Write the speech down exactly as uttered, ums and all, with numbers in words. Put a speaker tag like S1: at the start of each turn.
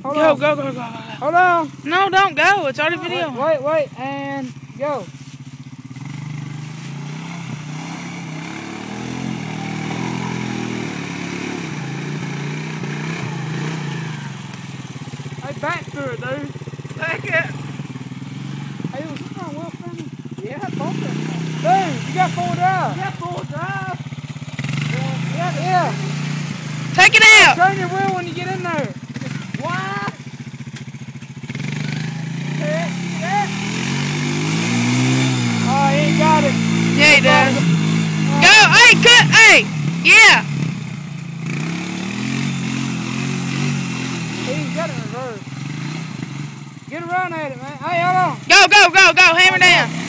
S1: Hold
S2: go,
S1: on.
S2: Go, go, go, go, go.
S1: Hold on.
S2: No, don't go. It's already video.
S1: Wait, wait, wait, and go. Hey, back through it, dude.
S2: Take it.
S1: Hey, was this on wheel friendly?
S2: Yeah, both of them.
S1: Dude, you got four drive.
S2: Yeah, full drive.
S1: Yeah, yeah.
S2: Take it out.
S1: Turn your wheel when you get in there.
S2: Why?
S1: Okay, see that? Oh, he ain't got it.
S2: Yeah, he does. Go. Hey, cut. Hey. Yeah.
S1: He's got it in reverse. Get a run at it, man. Hey, hold on.
S2: Go, go, go, go. Hammer down.